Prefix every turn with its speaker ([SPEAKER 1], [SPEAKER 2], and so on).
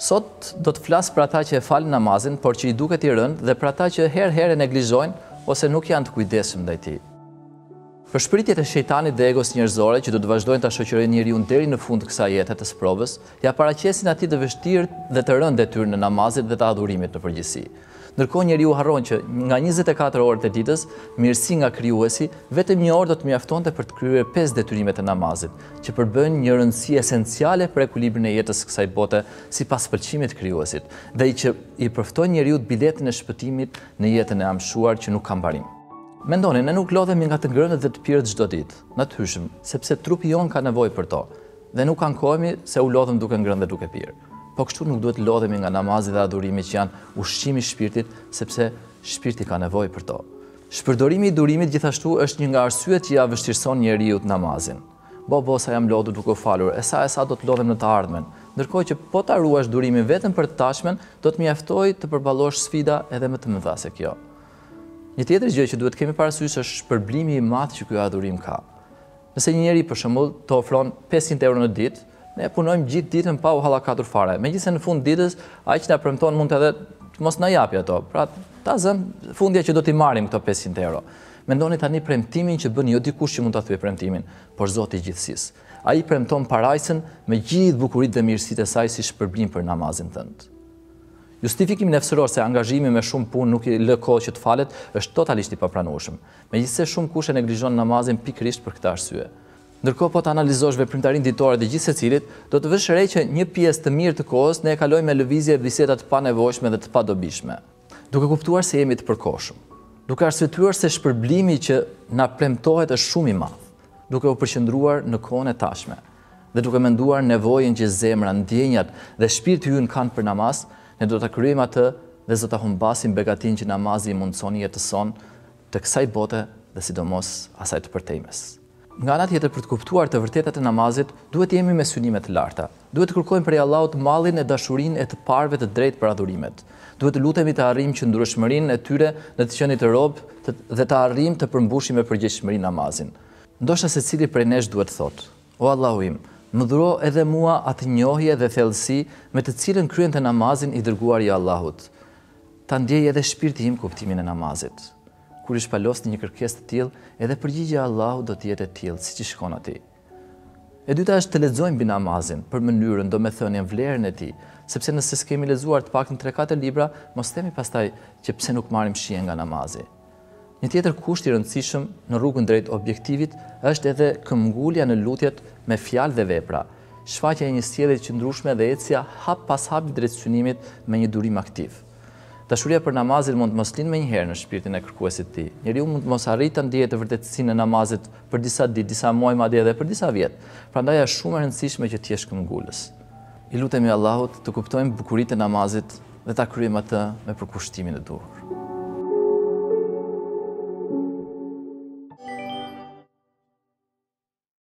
[SPEAKER 1] Sot do të flas për ata që e falin namazin, por që i duket i rënd, dhe për ata që herë e neglizhojnë ose nuk janë të kujdesshëm ndaj tij. Për shpritjet e shejtanit dhe egos njerëzore që do të vazhdojnë ta shoqërojnë njeriu deri në fund të kësaj jete të sprovës, ja paraqesin atij të vështirë dhe të rëndë detyrën e namazit dhe të adhurimit në përgjithësi. Ndërkohë njeriu harron që nga 24 orët e ditës, mirësi nga krijuesi, vetëm 1 orë do të mjaftonte për të kryer 5 detyrimet e namazit, që përbëjnë një rëndësi esenciale për ekuilibrin e jetës së kësaj bote sipas pëlqimit të krijuesit, dhe që i përftojnë njeriu biletën e shpëtimit në jetën e amshuar që nuk ka mbarim. Mendoni, ne nuk lodhemi nga të ngrënët dhe të pirët çdo ditë, natyshëm, sepse trupi jon ka nevojë për to, dhe nuk ankohemi se u lodhëm duke ngrënë dhe duke pirë. Po kështu nuk duhet lodhemi nga namazi dhe adhurimi që janë ushqimi i shpirtit, sepse shpirti ka nevojë për to. Shpërdorimi i durimit gjithashtu është një nga arsyet që ja vështirëson njeriu namazin. Sa jam lodhur duke u falur, e sa do të lodhem në të ardhmen. Ndërkohë që po ta ruash durimin vetëm për të tashmen, do të mjaftojë të përballosh sfida edhe më të mëdha se kjo. Një tjetër gjë që duhet kemi parasysh është shpërblimi i madh që ky adhurim ka. Nëse një njeri për shembull të ofron 500 euro në ditë, ne punojmë gjithë ditën pa u hallakatur fare. Megjithëse në fund ditës ai që na premton mund edhe të mos na japi ato. Pra ta zëm fundja që do t'i marrim këto 500 euro. Mendoni tani premtimin që bën jo dikush që mund ta thyej premtimin, por Zoti i gjithësisë. Ai premton parajsën me gjithë bukuritë dhe mirësitë e saj si shpërblim për namazin tënd. Justifikimi nefsëror se angazhimi me shumë punë nuk i lë kohë që të falet është totalisht i papranueshëm. Megjithëse shumë kush e neglizhon namazin pikërisht për këtë arsye. Ndërkohë po të analizosh veprimtarinë ditore të gjithë secilit, do të vësh re që një pjesë të mirë të kohës ne e kalojmë me lëvizje e biseda të panevojshme dhe të padobishme, duke kuptuar se jemi të përkohshëm, duke arsyetuar se shpërblimi që na premtohet është shumë i madh, duke u përqendruar në kohën e tashme, dhe duke menduar nevojën që zemra, ndjenjat dhe shpirti ynë kanë për namaz, ne do ta kryejmë atë dhe do ta humbasim begatinë që namazi i mundson jetëson të kësaj bote dhe sidomos asaj të përtejmes. Nga ana tjetër, për të kuptuar të vërtetat e namazit, duhet të jemi me synime të larta. Duhet të kërkojmë prej Allahut mallin e dashurinë e të parëve të drejtë për adhurimet. Duhet të lutemi të arrijmë qëndrueshmërinë e tyre në të qenit të robë dhe të arrijmë të përmbushim me përgjegjësi namazin. Ndoshta secili prej nesh duhet thotë: O Allahu im, më dhuro edhe mua atë njohje dhe thellësi me të cilën kryente namazin i dërguari i Allahut. Ta ndjej edhe shpirti im kuptimin e namazit. Kur i shpalosni një kërkesë të tillë, edhe përgjigjja e Allahut do të jetë e tillë siç i shkon atij. E dyta është të lexojmë mbi namazin, për mënyrën, domethënien, vlerën e tij, sepse nëse s'kemi lexuar të paktën 3-4 libra, mos themi pastaj që pse nuk marrim shije nga namazi. Një tjetër kusht i rëndësishëm në rrugën drejt objektivit është edhe këmbgulja në lutjet me fjalë dhe vepra, shfaqja e një sjellje të qëndrueshme dhe ecja hap pas hapi drejt synimit me një durim aktiv. Dashuria për namazin mund të mos lind menjëherë në shpirtin e kërkuesit të tij. Njeriu mund të mos arrijë të ndjejë të vërtetësinë e namazit për disa ditë, disa muaj, madje edhe për disa vjet. Prandaj është shumë e rëndësishme që të jesh këmbgulës. I lutemi Allahut të kuptojmë bukuritë e namazit dhe ta kryejmë atë me përkushtimin e duhur.